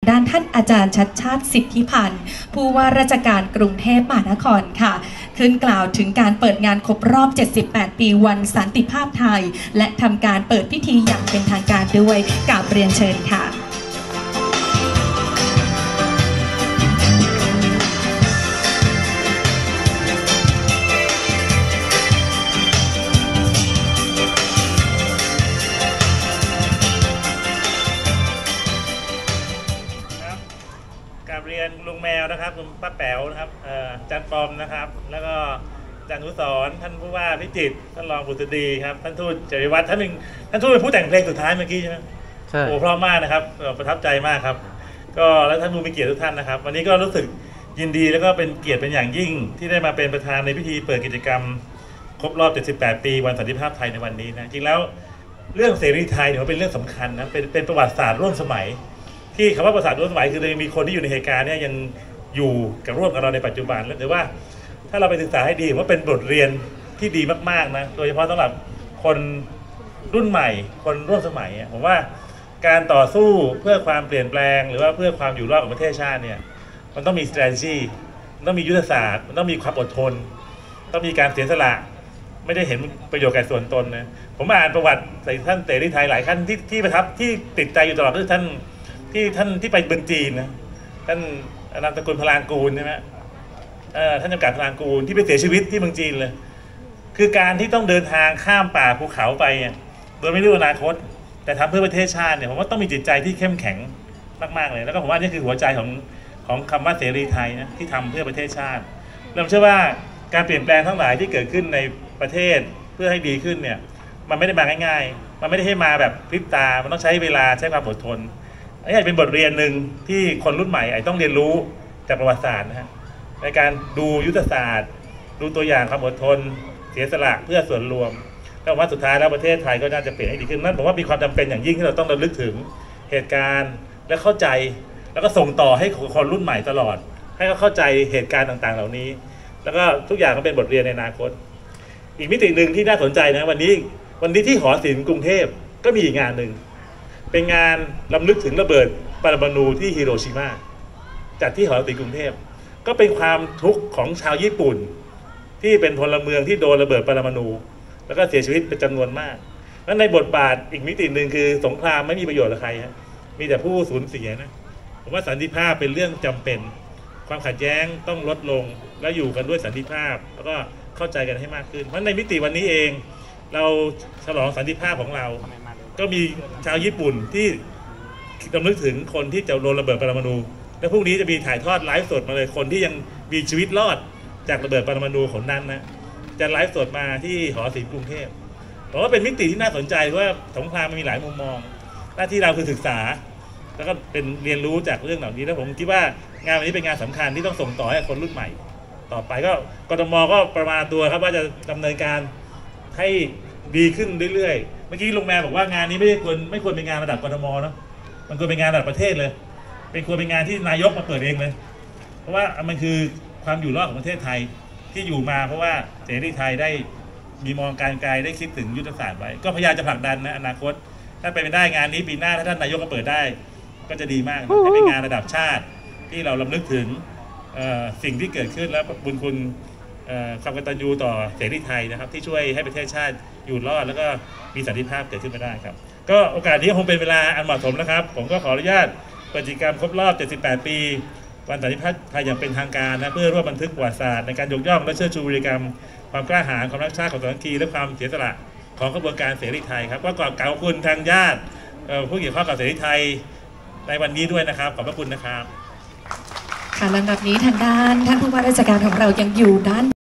ด้านท่านอาจารย์ชัดชาติสิทธิพันธ์ผู้ว่าราชการกรุงเทพมหานครค่ะขึ้นกล่าวถึงการเปิดงานครบรอบ 78 ปีวันสันติภาพไทยและทำการเปิดพิธีอย่างเป็นทางการด้วยกราบเรียนเชิญค่ะเรียนลุงแมวนะครับคุณป้าแป๋วนะครับจันปอมนะครับแล้วก็จันทุสรท่านผู้ว่าพิจิตรท่านรองบุตรดีครับท่านทูตจริวัฒน์ท่านหนึ่งท่านทูตเป็นผู้แต่งเพลงสุดท้ายเมื่อกี้ใช่ไหมใช่โอ้เพราะมากนะครับประทับใจมากครับก็แล้วท่านผู้มีเกียรติทุกท่านนะครับวันนี้ก็รู้สึกยินดีแล้วก็เป็นเกียรติเป็นอย่างยิ่งที่ได้มาเป็นประธานในพิธีเปิดกิจกรรมครบรอบ 78 ปีวันสันติภาพไทยในวันนี้นะจริงแล้วเรื่องเสรีไทยเนี่ยเป็นเรื่องสำคัญนะเป็นประวัติศาสตร์ร่วมสมัยที่คำว่าประวัติศาสตร์ร่วมสมัยคือมีคนที่อยู่ในเหตุการณ์เนี่ยยังอยู่กับร่วมกับเราในปัจจุบันแล้วแต่ว่าถ้าเราไปศึกษาให้ดีว่าเป็นบทเรียนที่ดีมากๆนะโดยเฉพาะสำหรับคนรุ่นใหม่คนร่วมสมัยผมว่าการต่อสู้เพื่อความเปลี่ยนแปลงหรือว่าเพื่อความอยู่รอดของประเทศชาติเนี่ยมันต้องมี strategy มันต้องมียุทธศาสตร์มันต้องมีความอดทนต้องมีการเสียสละไม่ได้เห็นประโยชน์แก่ส่วนตนนะผมอ่านประวัติท่านเสรีไทยหลายท่านที่ประทับที่ติดใจอยู่ตลอดคือท่านที่ไปเมืองจีนนะท่านนามสกุลพลางกูลใช่ไหมท่านจำกัดพลางกูลที่ไปเสียชีวิตที่เมืองจีนเลยคือการที่ต้องเดินทางข้ามป่าภูเขาไปโดยไม่รู้อนาคตแต่ทำเพื่อประเทศชาติเนี่ยผมว่าต้องมีจิตใจที่เข้มแข็งมากๆเลยแล้วก็ผมว่านี่คือหัวใจของคำว่าเสรีไทยนะที่ทำเพื่อประเทศชาติเราเชื่อว่าการเปลี่ยนแปลงทั้งหลายที่เกิดขึ้นในประเทศเพื่อให้ดีขึ้นเนี่ยมันไม่ได้มาง่ายๆมันไม่ได้ให้มาแบบพริบตามันต้องใช้เวลาใช้ความอดทนอันนี้เป็นบทเรียนหนึ่งที่คนรุ่นใหม่ต้องเรียนรู้จากประวัติศาสตร์นะฮะในการดูยุทธศาสตร์ดูตัวอย่างความอดทนเสียสละเพื่อส่วนรวมแล้วว่าสุดท้ายแล้วประเทศไทยก็น่าจะเปลี่ยนให้ดีขึ้นนั่นผมว่ามีความจำเป็นอย่างยิ่งที่เราต้องระลึกถึงเหตุการณ์และเข้าใจแล้วก็ส่งต่อให้คนรุ่นใหม่ตลอดให้เขาเข้าใจเหตุการณ์ต่างๆเหล่านี้แล้วก็ทุกอย่างก็เป็นบทเรียนในอนาคตอีกมิติหนึ่งที่น่าสนใจนะวันนี้ที่หอศิลป์กรุงเทพก็มีอีกงานหนึ่งเป็นงานรำลึกถึงระเบิดปรมาณูที่ฮิโรชิมาจัดที่หอศิลป์กรุงเทพก็เป็นความทุกข์ของชาวญี่ปุ่นที่เป็นพลเมืองที่โดนระเบิดปรมาณูแล้วก็เสียชีวิตเป็นจำนวนมากและในบทบาทอีกมิติหนึ่งคือสงครามไม่มีประโยชน์กับใครฮะมีแต่ผู้สูญเสียนะผมว่าสันติภาพเป็นเรื่องจำเป็นความขัดแย้งต้องลดลงและอยู่กันด้วยสันติภาพแล้วก็เข้าใจกันให้มากขึ้นเพราะในมิติวันนี้เองเราฉลองสันติภาพของเราก็มีชาวญี่ปุ่นที่รำลึกถึงคนที่จะโดนระเบิดปรมาณูและพรุ่งนี้จะมีถ่ายทอดไลฟ์สดมาเลยคนที่ยังมีชีวิตรอดจากระเบิดปรมาณูของนั้นนะจะไลฟ์สดมาที่หอศิลป์กรุงเทพผมว่าเป็นมิติที่น่าสนใจเพราะว่าสงครามมันมีหลายมุมมองหน้าที่เราคือศึกษาแล้วก็เป็นเรียนรู้จากเรื่องเหล่านี้แล้วผมคิดว่างานวันนี้เป็นงานสำคัญที่ต้องส่งต่อให้คนรุ่นใหม่ต่อไปก็กทมก็ประมาณตัวครับว่าจะดำเนินการให้ดีขึ้นเรื่อยๆเมื่อกี้ลุงแม่บอกว่างานนี้ไม่ควรเป็นงานระดับกทมเนาะมันควรเป็นงานระดับประเทศเลยควรเป็นงานที่นายกมาเปิดเองเลยเพราะว่ามันคือความอยู่รอดของประเทศไทยที่อยู่มาเพราะว่าเสรีไทยได้มีมองการไกลได้คิดถึงยุทธศาสตร์ไว้ก็พยายามจะผลักดันนะอนาคตถ้าไปได้งานนี้ปีหน้าถ้าท่านนายกมาเปิดได้ก็จะดีมากให้เป็นงานระดับชาติที่เรารำลึกถึงสิ่งที่เกิดขึ้นและบุญคุณความกตัญญูต่อเสรีไทยนะครับที่ช่วยให้ประเทศชาติอยู่รอดแล้วก็มีสันติภาพเกิดขึ้นมาได้ครับก็โอกาสนี้คงเป็นเวลาอันเหมาะสมนะครับผมก็ขออนุญาตเปิดกิจกรรมครบรอบ 78 ปีวันสันติภาพไทยอย่างเป็นทางการนะเพื่อร่วมบันทึกประวัติศาสตร์ในการยกย่องและเชิดชูวีรกรรมความกล้าหาญความรักชาติของสามัคคีและความเสียสละของกระบวนการเสรีไทยครับก็ขอบคุณทางญาติผู้เกี่ยวข้องกับเสรีไทยในวันนี้ด้วยนะครับขอบพระคุณนะครับค่ะลำดับนี้ทางด้านท่านผู้ว่าราชการของเรายังอยู่ด้าน